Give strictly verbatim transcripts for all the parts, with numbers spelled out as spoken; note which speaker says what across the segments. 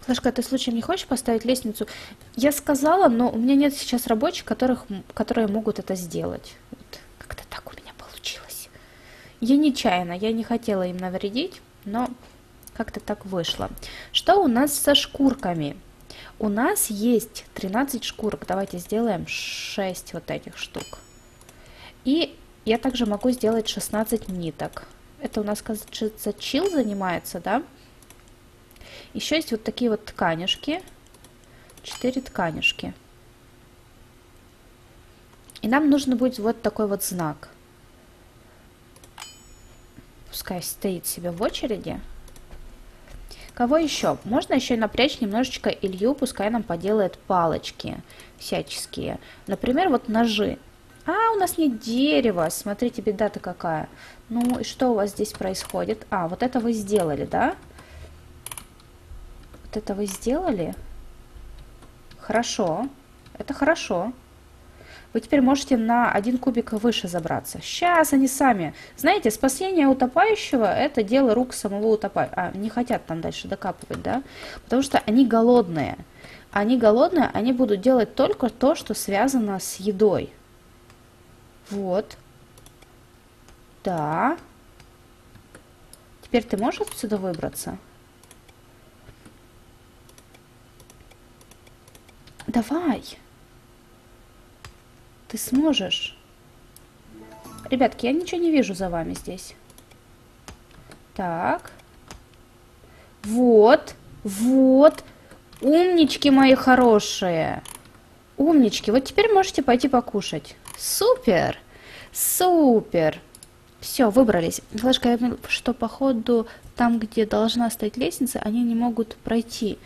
Speaker 1: Флешка, ты случаем не хочешь поставить лестницу? Я сказала, но у меня нет сейчас рабочих, которых, которые могут это сделать. Вот. Как-то так у меня получилось. Я нечаянно, я не хотела им навредить, но как-то так вышло. Что у нас со шкурками? У нас есть тринадцать шкурок. Давайте сделаем шесть вот этих штук. И я также могу сделать шестнадцать ниток. Это у нас, кажется, чил занимается, да? Еще есть вот такие вот тканюшки. четыре тканюшки. И нам нужно будет вот такой вот знак. Пускай стоит себе в очереди. Кого еще? Можно еще напрячь немножечко Илью, пускай нам поделает палочки всяческие. Например, вот ножи. А, у нас нет дерева. Смотрите, беда-то какая. Ну, и что у вас здесь происходит? А, вот это вы сделали, да? Вот это вы сделали? Хорошо. Это хорошо. Вы теперь можете на один кубик выше забраться. Сейчас они сами. Знаете, спасение утопающего – это дело рук самого утопающего. А, не хотят там дальше докапывать, да? Потому что они голодные. Они голодные, они будут делать только то, что связано с едой. Вот. Да. Теперь ты можешь отсюда выбраться? Давай. Ты сможешь. Ребятки, я ничего не вижу за вами здесь. Так. Вот. Вот. Умнички мои хорошие. Умнички. Вот теперь можете пойти покушать. Супер. Супер. Все, выбрались. Флешка, я поняла, что походу там, где должна стоять лестница, они не могут пройти.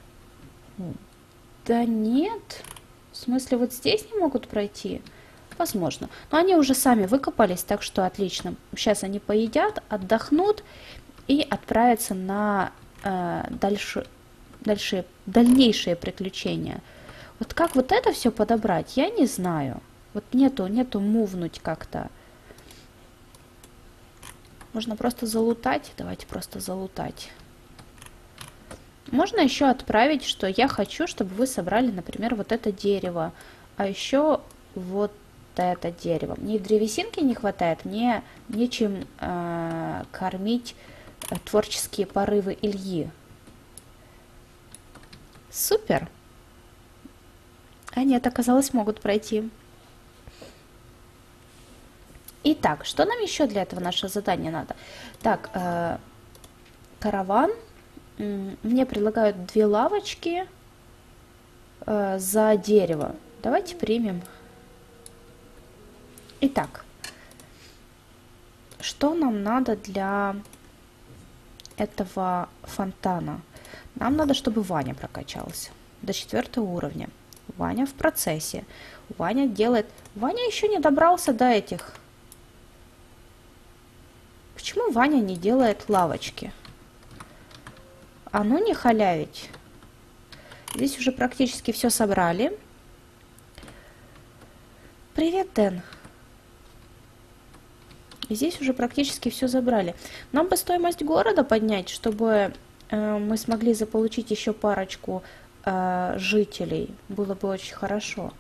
Speaker 1: Да нет. В смысле, вот здесь не могут пройти? Возможно. Но они уже сами выкопались, так что отлично. Сейчас они поедят, отдохнут и отправятся на э, дальше, дальше, дальнейшие приключения. Вот как вот это все подобрать, я не знаю. Вот нету, нету мувнуть как-то. Можно просто залутать. Давайте просто залутать. Можно еще отправить, что я хочу, чтобы вы собрали, например, вот это дерево, а еще вот это дерево. Мне древесинки не хватает, мне нечем э, кормить творческие порывы Ильи. Супер! А нет, оказалось, могут пройти. Итак, что нам еще для этого наше задание надо? Так, э, караван. Мне предлагают две лавочки э, за дерево. Давайте примем. Итак, что нам надо для этого фонтана? Нам надо, чтобы Ваня прокачался до четвертого уровня. Ваня в процессе. Ваня делает... Ваня еще не добрался до этих. Почему Ваня не делает лавочки? А ну не халявить. Здесь уже практически все собрали. Привет, Дэн. Здесь уже практически все забрали. Нам бы стоимость города поднять, чтобы э, мы смогли заполучить еще парочку э, жителей. Было бы очень хорошо.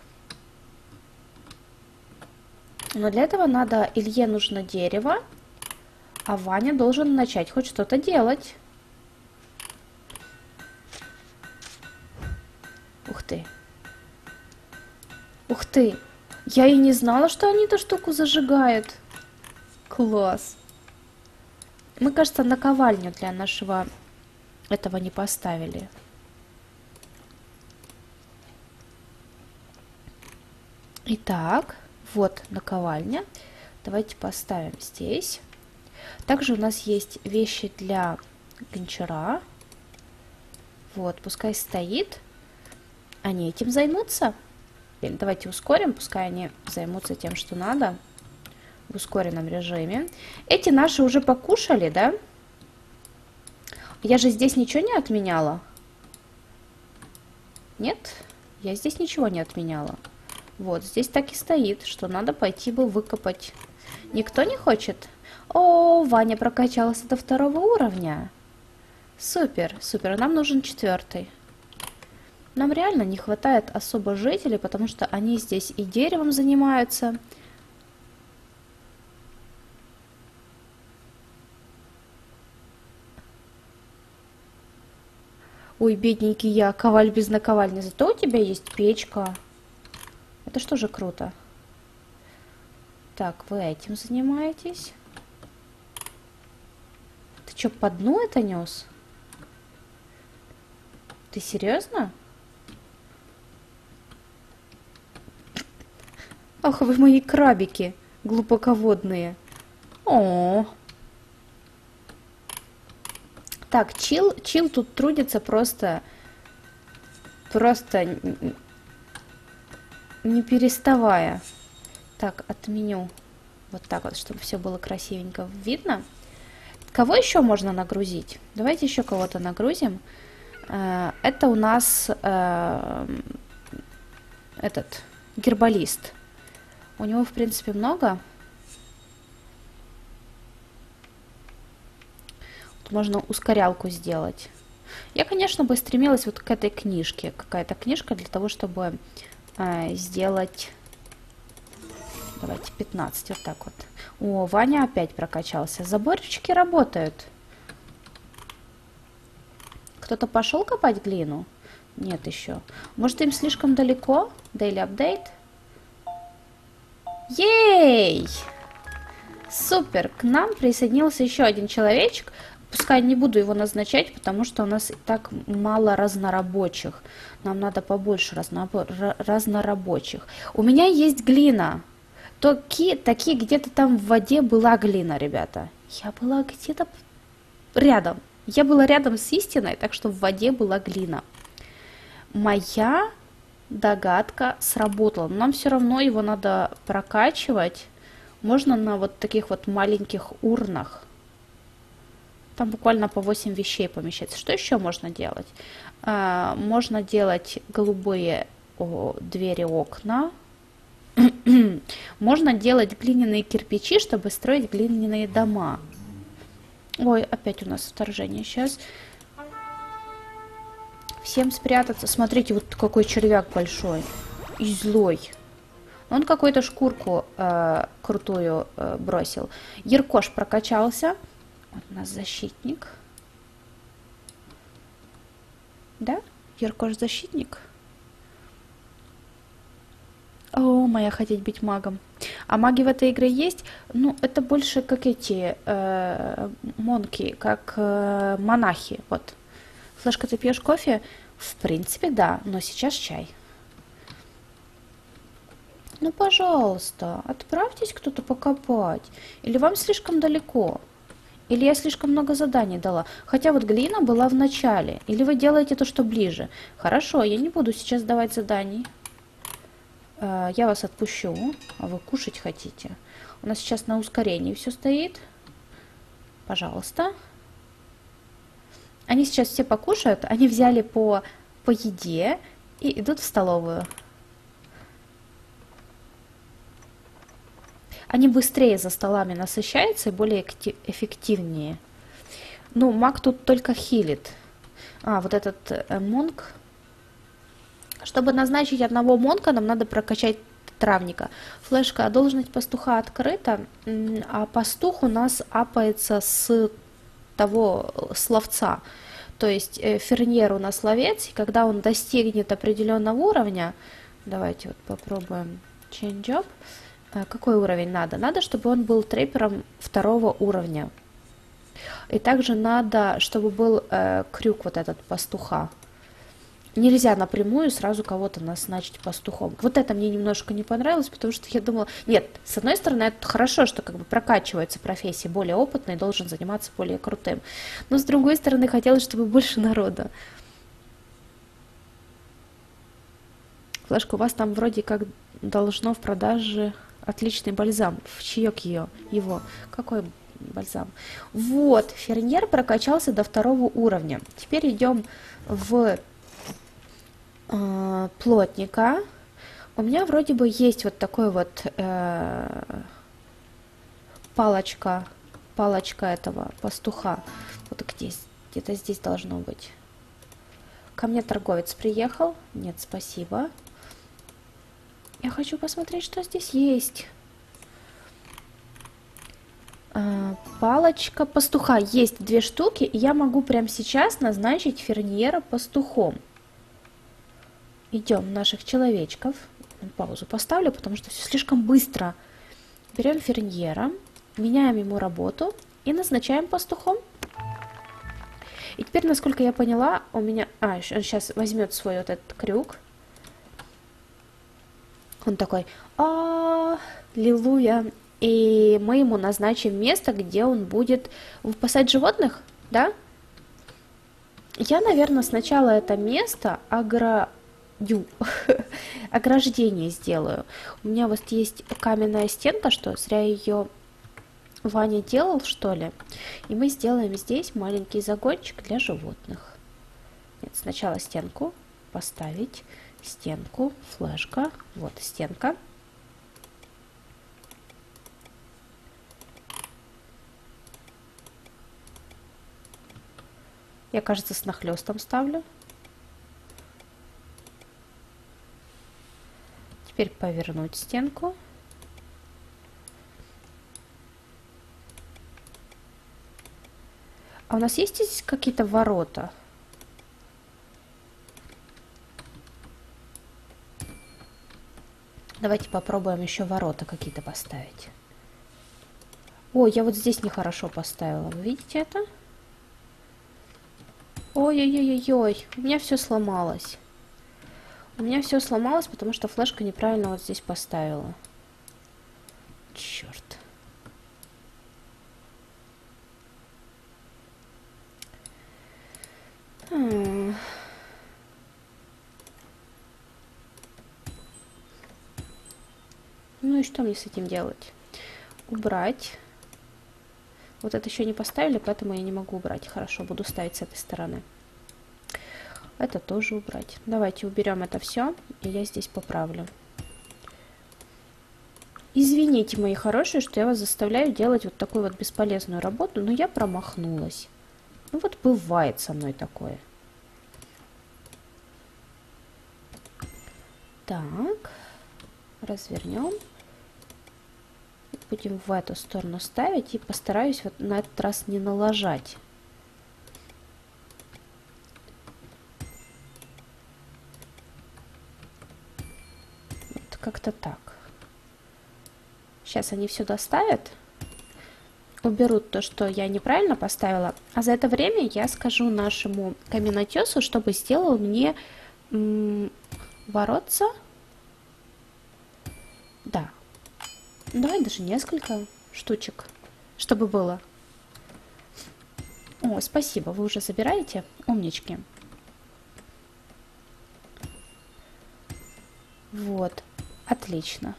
Speaker 1: Но для этого надо... Илье нужно дерево, а Ваня должен начать хоть что-то делать. Ух ты. Ух ты. Я и не знала, что они эту штуку зажигают. Класс. Мы, кажется, наковальню для нашего этого не поставили. Итак, вот наковальня. Давайте поставим здесь. Также у нас есть вещи для гончара. Вот, пускай стоит. Они этим займутся. Давайте ускорим, пускай они займутся тем, что надо. В ускоренном режиме. Эти наши уже покушали, да? Я же здесь ничего не отменяла. Нет? Я здесь ничего не отменяла. Вот, здесь так и стоит, что надо пойти бы выкопать. Никто не хочет? О, Ваня прокачался до второго уровня. Супер, супер. Нам нужен четвертый. Нам реально не хватает особо жителей, потому что они здесь и деревом занимаются. Ой, бедненький я, коваль без наковальни. Зато у тебя есть печка. Это что же круто. Так, вы этим занимаетесь. Ты что, по дну это нес? Ты серьезно? Ах, вы мои крабики глубоководные. О. Так, чил, чил тут трудится просто, просто не переставая. Так, отменю. Вот так вот, чтобы все было красивенько видно. Кого еще можно нагрузить? Давайте еще кого-то нагрузим. Это у нас э, этот гербалист. У него, в принципе, много. Тут можно ускорялку сделать. Я, конечно, бы стремилась вот к этой книжке. Какая-то книжка для того, чтобы э, сделать... Давайте пятнадцать, вот так вот. О, Ваня опять прокачался. Заборчики работают. Кто-то пошел копать глину? Нет еще. Может, им слишком далеко? Daily update. Ей! Супер! К нам присоединился еще один человечек. Пускай не буду его назначать, потому что у нас и так мало разнорабочих. Нам надо побольше разнорабочих. У меня есть глина. Таки, таки где-то там в воде была глина, ребята. Я была где-то рядом. Я была рядом с истиной, так что в воде была глина. Моя догадка сработала. Но нам все равно его надо прокачивать. Можно на вот таких вот маленьких урнах. Там буквально по восемь вещей помещается. Что еще можно делать? А, можно делать голубые о, двери, окна. Можно делать глиняные кирпичи, чтобы строить глиняные дома. Ой, опять у нас вторжение. Сейчас. Всем спрятаться. Смотрите, вот какой червяк большой. И злой. Он какую-то шкурку э, крутую э, бросил. Яркош прокачался. Вот у нас защитник. Да? Яркош защитник. О, моя хотеть быть магом. А маги в этой игре есть? Ну, это больше как эти э, монки, как э, монахи. Вот. Флешка, ты пьешь кофе? В принципе, да, но сейчас чай. Ну, пожалуйста, отправьтесь кто-то покопать. Или вам слишком далеко? Или я слишком много заданий дала? Хотя вот глина была в начале. Или вы делаете то, что ближе? Хорошо, я не буду сейчас давать заданий. Я вас отпущу, а вы кушать хотите. У нас сейчас на ускорении все стоит. Пожалуйста. Они сейчас все покушают. Они взяли по, по еде и идут в столовую. Они быстрее за столами насыщаются и более эффективнее. Ну, маг тут только хилит. А, вот этот э, монк. Чтобы назначить одного монка, нам надо прокачать травника. Флешка, должность пастуха открыта, а пастух у нас апается с того словца. То есть э, ферньер у нас ловец, и когда он достигнет определенного уровня, давайте вот попробуем change job. А, какой уровень надо? Надо, чтобы он был трейпером второго уровня. И также надо, чтобы был э, крюк вот этот пастуха. Нельзя напрямую сразу кого-то назначить пастухом. Вот это мне немножко не понравилось, потому что я думала... Нет, с одной стороны, это хорошо, что как бы прокачивается профессия. Более опытный должен заниматься более крутым. Но с другой стороны, хотелось, чтобы больше народа. Флешка, у вас там вроде как должно в продаже отличный бальзам. В чаек ее, его. Какой бальзам? Вот, ферньер прокачался до второго уровня. Теперь идем в... плотника. У меня вроде бы есть вот такой вот э, палочка, палочка этого пастуха. Вот где, где-то здесь должно быть. Ко мне торговец приехал. Нет, спасибо. Я хочу посмотреть, что здесь есть. А, палочка пастуха. Есть две штуки, и я могу прямо сейчас назначить Ферниера пастухом. Идем наших человечков. Паузу поставлю, потому что все слишком быстро. Берем Ферниера, меняем ему работу и назначаем пастухом. И теперь, насколько я поняла, у меня... А, он сейчас возьмет свой вот этот крюк. Он такой, аллилуйя. И мы ему назначим место, где он будет выпасать животных, да? Я, наверное, сначала это место оградю, ограждение сделаю. У меня вот есть каменная стенка, что зря ее Ваня делал, что ли? И мы сделаем здесь маленький загончик для животных. Нет, сначала стенку поставить, стенку, флешка, вот стенка. Я, кажется, с нахлестом ставлю. Теперь повернуть стенку. А у нас есть здесь какие-то ворота? Давайте попробуем еще ворота какие-то поставить. Ой, я вот здесь нехорошо поставила. Вы видите это? Ой-ой-ой-ой, у меня все сломалось. У меня все сломалось, потому что флешка неправильно вот здесь поставила. Черт. Ну и что мне с этим делать? Убрать. Вот это еще не поставили, поэтому я не могу убрать. Хорошо, буду ставить с этой стороны. Это тоже убрать. Давайте уберем это все, и я здесь поправлю. Извините, мои хорошие, что я вас заставляю делать вот такую вот бесполезную работу, но я промахнулась. Ну вот бывает со мной такое. Так, развернем. Будем в эту сторону ставить и постараюсь вот на этот раз не налажать. Вот как-то так. Сейчас они все доставят, уберут то, что я неправильно поставила, а за это время я скажу нашему каменотесу, чтобы сделал мне м, воротца. Да. Давай даже несколько штучек, чтобы было. О, спасибо, вы уже забираете? Умнички. Вот, отлично.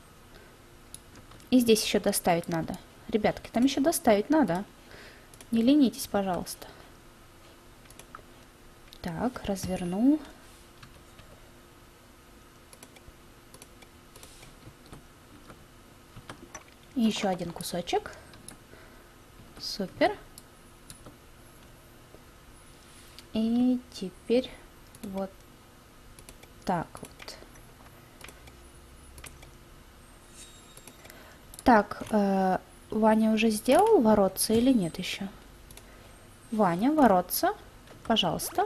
Speaker 1: И здесь еще доставить надо. Ребятки, там еще доставить надо. Не ленитесь, пожалуйста. Так, развернул. И еще один кусочек. Супер. И теперь вот так вот. Так, э, Ваня уже сделал воротца или нет еще? Ваня, воротца, пожалуйста.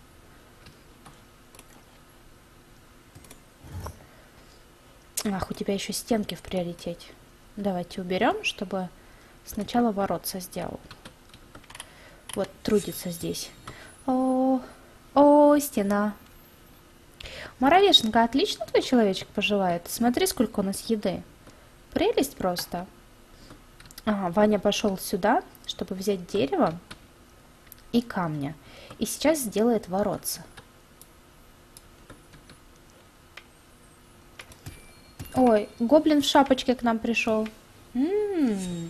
Speaker 1: Ах, у тебя еще стенки в приоритете. Давайте уберем, чтобы сначала воротца сделал. Вот, трудится здесь. О, о, стена. Моровешенка, отлично твой человечек поживает. Смотри, сколько у нас еды. Прелесть просто. Ага, Ваня пошел сюда, чтобы взять дерево и камня. И сейчас сделает воротца. Ой, гоблин в шапочке к нам пришел. М-м-м.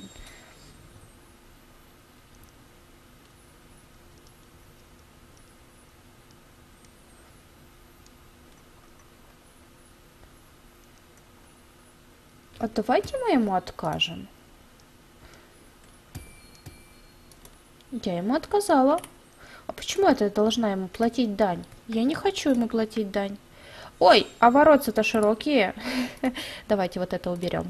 Speaker 1: А давайте мы ему откажем. Я ему отказала. А почему это я должна ему платить дань? Я не хочу ему платить дань. Ой, а воротца-то широкие. Давайте вот это уберем.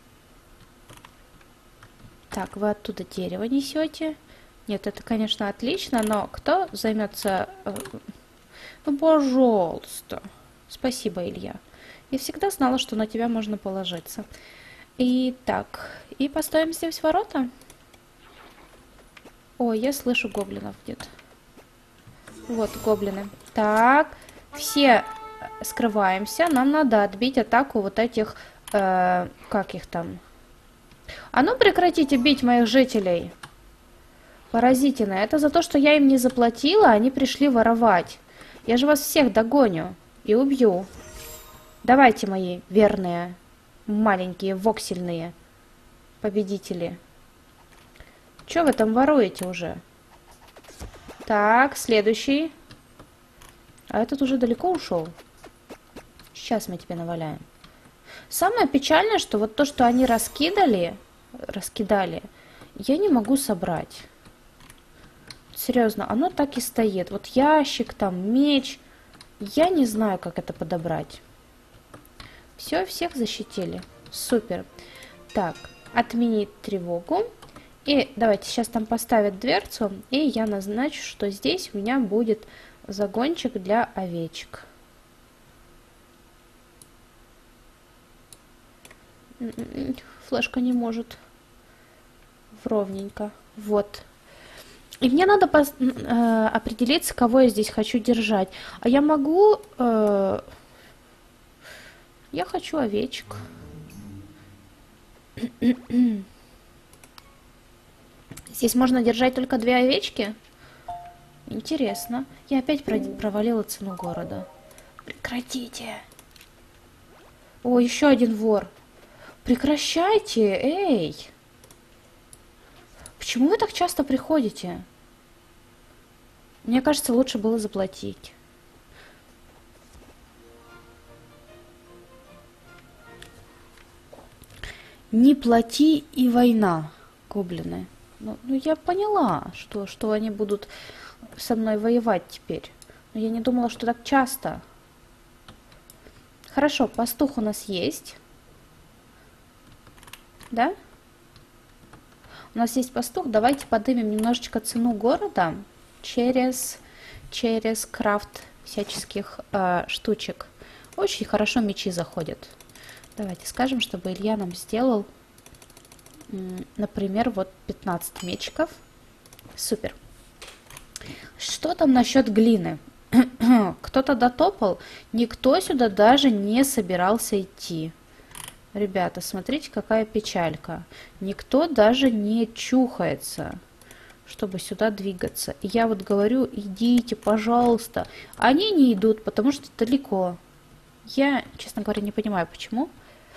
Speaker 1: Так, вы оттуда дерево несете. Нет, это, конечно, отлично, но кто займется... Ну, пожалуйста. Спасибо, Илья. Я всегда знала, что на тебя можно положиться. И так, и поставим здесь ворота. Ой, я слышу гоблинов где-то. Вот гоблины. Так, все скрываемся. Нам надо отбить атаку вот этих... Э, как их там? А ну прекратите бить моих жителей. Поразительно. Это за то, что я им не заплатила, они пришли воровать. Я же вас всех догоню и убью. Давайте, мои верные, маленькие, воксельные победители. Чё вы там воруете уже? Так, следующий. А этот уже далеко ушел. Сейчас мы тебе наваляем. Самое печальное, что вот то, что они раскидали, раскидали, я не могу собрать. Серьезно, оно так и стоит. Вот ящик, там меч. Я не знаю, как это подобрать. Все, всех защитили. Супер. Так, отменить тревогу. И давайте сейчас там поставят дверцу. И я назначу, что здесь у меня будет загончик для овечек. Флешка не может. Ровненько. Вот. И мне надо пос- э, определиться, кого я здесь хочу держать. А я могу... Э, я хочу овечек. Здесь можно держать только две овечки? Интересно. Я опять провалила цену города. Прекратите. О, еще один вор. Прекращайте, эй. Почему вы так часто приходите? Мне кажется, лучше было заплатить. Не плати и война, гоблины. Ну, ну я поняла, что, что они будут со мной воевать теперь. Но я не думала, что так часто. Хорошо, пастух у нас есть. Да? У нас есть пастух. Давайте поднимем немножечко цену города через, через крафт всяческих э, штучек. Очень хорошо мечи заходят. Давайте скажем, чтобы Илья нам сделал, например, вот пятнадцать мечиков. Супер. Что там насчет глины? Кто-то дотопал? Никто сюда даже не собирался идти. Ребята, смотрите, какая печалька. Никто даже не чухается, чтобы сюда двигаться. И я вот говорю, идите, пожалуйста. Они не идут, потому что далеко. Я, честно говоря, не понимаю, почему.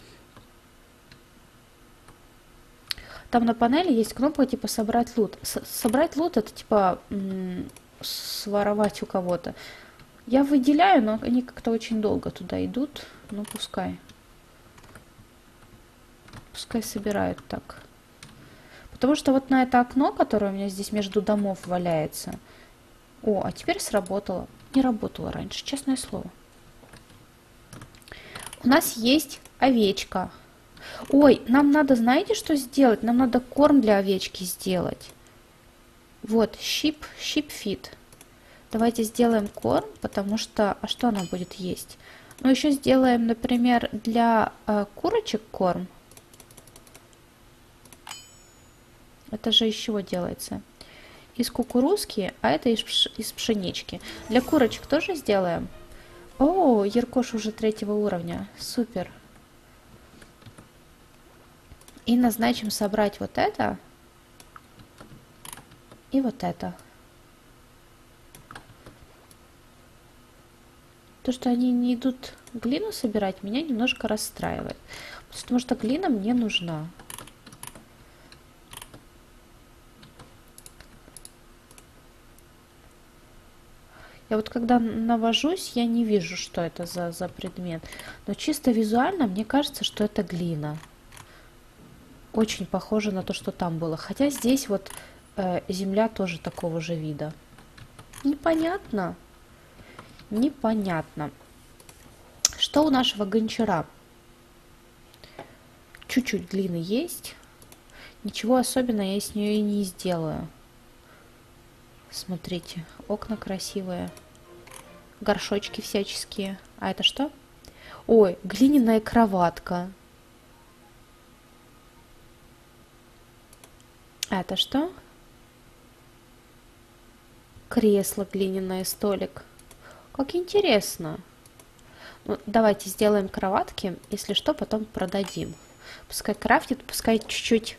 Speaker 1: Там на панели есть кнопка типа «Собрать лут». С собрать лут — это типа своровать у кого-то. Я выделяю, но они как-то очень долго туда идут. Ну, пускай. Пускай собирают так. Потому что вот на это окно, которое у меня здесь между домов валяется... О, а теперь сработало. Не работало раньше, честное слово. У нас есть овечка. Ой, нам надо, знаете, что сделать? Нам надо корм для овечки сделать. Вот, sheep, sheep feed. Давайте сделаем корм, потому что... А что она будет есть? Ну, еще сделаем, например, для э, курочек корм. Это же из чего делается? Из кукурузки, а это из, пш из пшенички. Для курочек тоже сделаем? О, Яркош уже третьего уровня. Супер. И назначим собрать вот это. И вот это. То, что они не идут глину собирать, меня немножко расстраивает. Потому что глина мне нужна. Я вот когда навожусь, я не вижу, что это за, за предмет. Но чисто визуально мне кажется, что это глина. Очень похоже на то, что там было. Хотя здесь вот э, земля тоже такого же вида. Непонятно. Непонятно. Что у нашего гончара? Чуть-чуть глины есть. Ничего особенного я с нее и не сделаю. Смотрите, окна красивые. Горшочки всяческие. А это что? Ой, глиняная кроватка. А это что? Кресло глиняное, столик. Как интересно. Ну, давайте сделаем кроватки. Если что, потом продадим. Пускай крафтит, пускай чуть-чуть...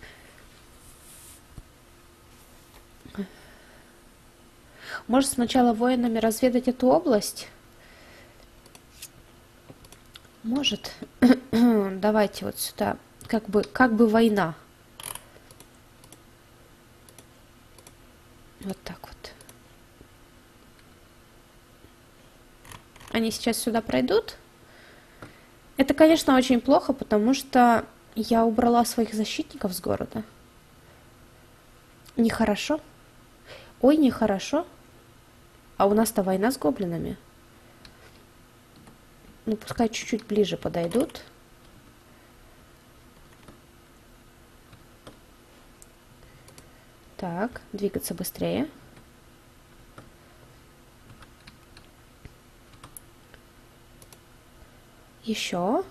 Speaker 1: Может, сначала воинами разведать эту область? Может. Давайте вот сюда. Как бы, как бы война. Вот так вот. Они сейчас сюда пройдут. Это, конечно, очень плохо, потому что я убрала своих защитников с города. Нехорошо. Ой, нехорошо. А у нас-то война с гоблинами. Ну, пускай чуть-чуть ближе подойдут. Так, двигаться быстрее. Еще.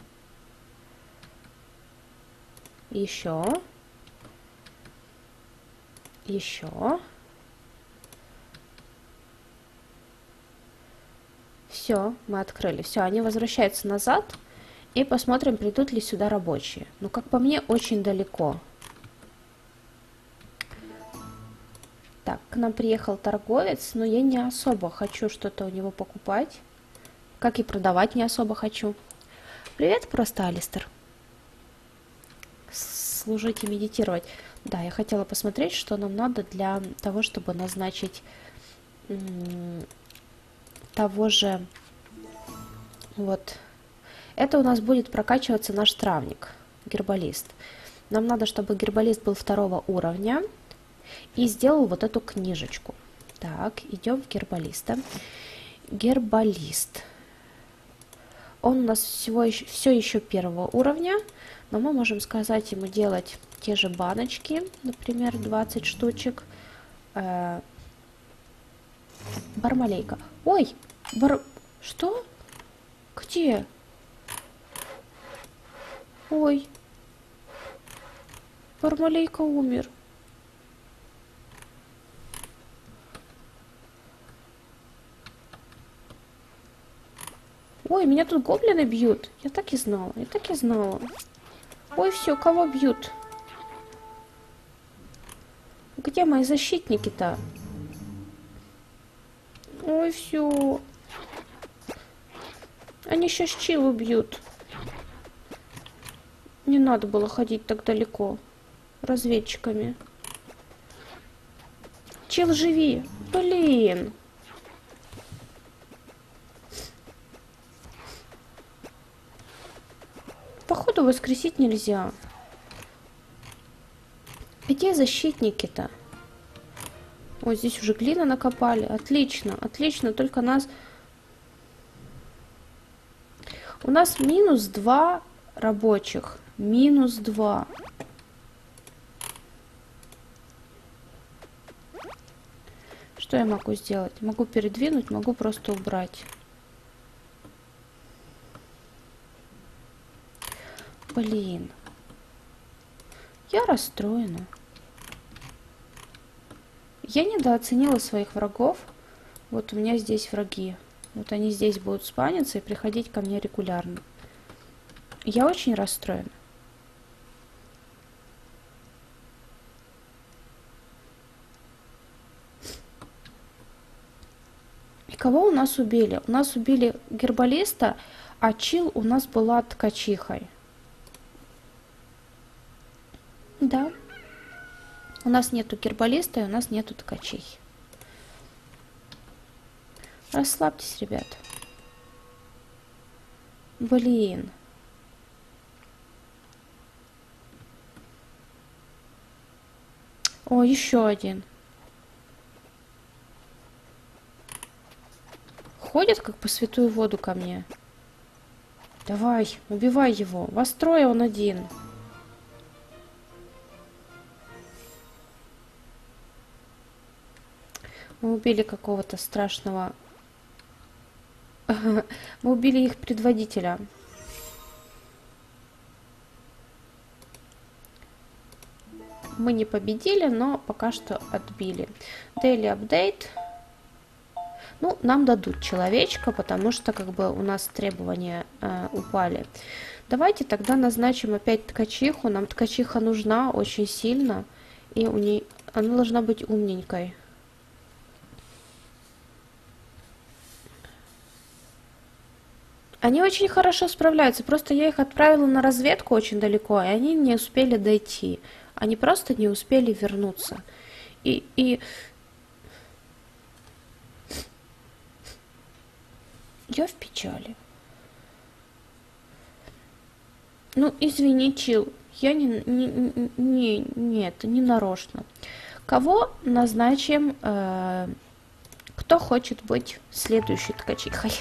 Speaker 1: Еще. Еще. Все, мы открыли. Все, они возвращаются назад. И посмотрим, придут ли сюда рабочие. Ну, как по мне, очень далеко. Так, к нам приехал торговец, но я не особо хочу что-то у него покупать. Как и продавать не особо хочу. Привет, просто Алистер. Служить и медитировать. Да, я хотела посмотреть, что нам надо для того, чтобы назначить того же... Вот. Это у нас будет прокачиваться наш травник, гербалист. Нам надо, чтобы гербалист был второго уровня и сделал вот эту книжечку. Так, идем в гербалиста. Гербалист. Он у нас всего еще, все еще первого уровня, но мы можем сказать ему делать те же баночки, например, двадцать штучек. Э, бармалейка. Ой, бар... Что? Где? Ой. Бармалейка умер. Ой, меня тут гоблины бьют. Я так и знала, я так и знала. Ой, все, кого бьют? Где мои защитники-то? Ой, все. Они сейчас Чилу бьют. Не надо было ходить так далеко. Разведчиками. Чил, живи. Блин. Походу воскресить нельзя. Где защитники-то? Ой, здесь уже глина накопали. Отлично, отлично. Только нас... У нас минус два рабочих. Минус два. Что я могу сделать? Могу передвинуть, могу просто убрать. Блин. Я расстроена. Я недооценила своих врагов. Вот у меня здесь враги. Вот они здесь будут спавниться и приходить ко мне регулярно. Я очень расстроена. И кого у нас убили? У нас убили гербалиста, а Чил у нас была ткачихой. Да. У нас нету гербалиста и у нас нету ткачихи. Расслабьтесь, ребят. Блин. О, еще один. ходит, как по святую воду ко мне. Давай, убивай его. Вас трое, он один. Мы убили какого-то страшного... Мы убили их предводителя. Мы не победили, но пока что отбили. Daily update. Ну, нам дадут человечка, потому что как бы у нас требования э, упали. Давайте тогда назначим опять ткачиху. Нам ткачиха нужна очень сильно. И у ней она должна быть умненькой. Они очень хорошо справляются. Просто я их отправила на разведку очень далеко, и они не успели дойти. Они просто не успели вернуться. И... и... Я в печали. Ну, извини, Чил, я не, не, не, не, это не нарочно. Кого назначим, э, кто хочет быть следующей ткачихой?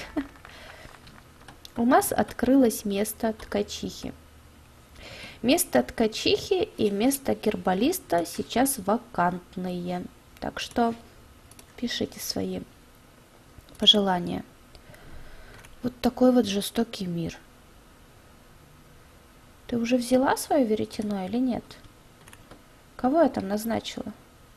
Speaker 1: У нас открылось место ткачихи. Место ткачихи и место гербалиста сейчас вакантные. Так что пишите свои пожелания. Вот такой вот жестокий мир. Ты уже взяла свое веретено или нет? Кого я там назначила?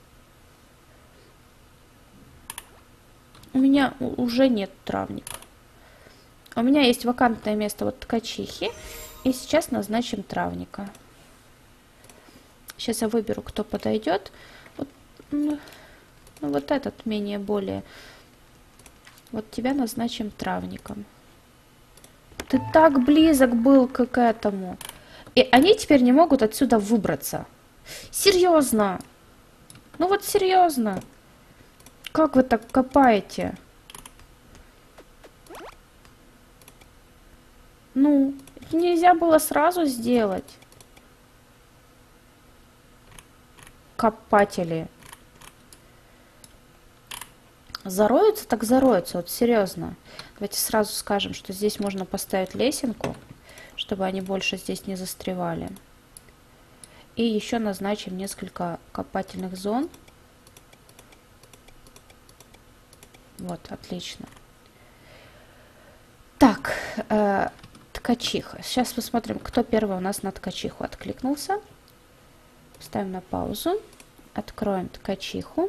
Speaker 1: У меня уже нет травника. У меня есть вакантное место вот ткачихи. И сейчас назначим травника. Сейчас я выберу, кто подойдет. Вот, ну, вот этот менее более. Вот тебя назначим травником. Ты так близок был к этому. И они теперь не могут отсюда выбраться. Серьезно. Ну вот серьезно. Как вы так копаете? Ну, нельзя было сразу сделать. Копатели. Зароются, так зароются, вот серьезно. Давайте сразу скажем, что здесь можно поставить лесенку, чтобы они больше здесь не застревали. И еще назначим несколько копательных зон. Вот, отлично. Так, э, ткачиха. Сейчас посмотрим, кто первый у нас на ткачиху откликнулся. Ставим на паузу. Откроем ткачиху.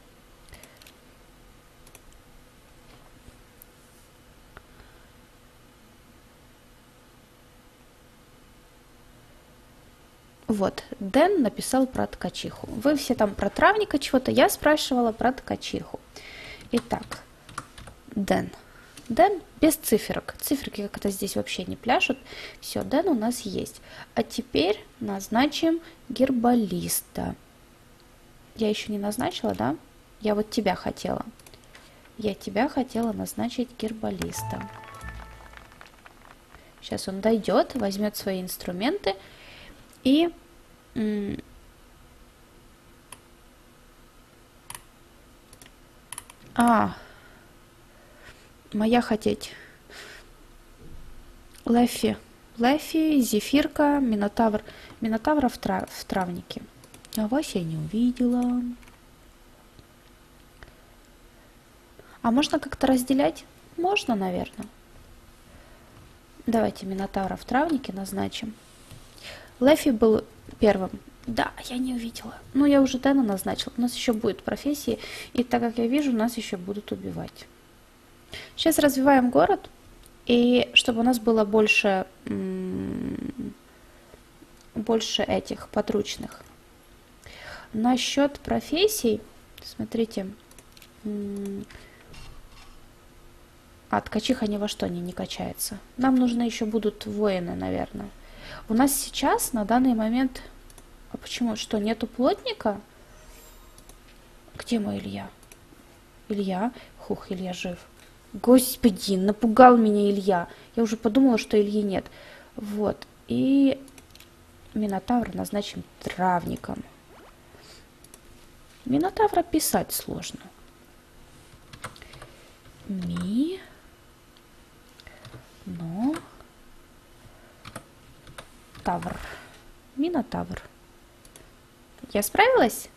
Speaker 1: Вот, Дэн написал про ткачиху. Вы все там про травника чего-то, я спрашивала про ткачиху. Итак, Дэн. Дэн без циферок. Циферки как-то здесь вообще не пляшут. Все, Дэн у нас есть. А теперь назначим гербалиста. Я еще не назначила, да? Я вот тебя хотела. Я тебя хотела назначить гербалиста. Сейчас он дойдет, возьмет свои инструменты. И а, моя хотеть. Лефи. Лефи, Зефирка, Минотавр. Минотавра в, трав, в травнике. А вас я не увидела. А можно как-то разделять? Можно, наверное. Давайте Минотавра в травнике назначим. Лефи был первым. Да, я не увидела. Ну, я уже Дэна назначила. У нас еще будет профессии. И так как я вижу, нас еще будут убивать. Сейчас развиваем город. И чтобы у нас было больше, больше этих подручных. Насчет профессий, смотрите. А, ткачиха ни во что не, не качается. Нам нужны еще будут воины, наверное. У нас сейчас на данный момент... А почему? Что, нету плотника? Где мой Илья? Илья? Хух, Илья жив. Господи, напугал меня Илья. Я уже подумала, что Ильи нет. Вот. И Минотавра назначим травником. Минотавра писать сложно. Ми... Минотавр. Минотавр. Я справилась?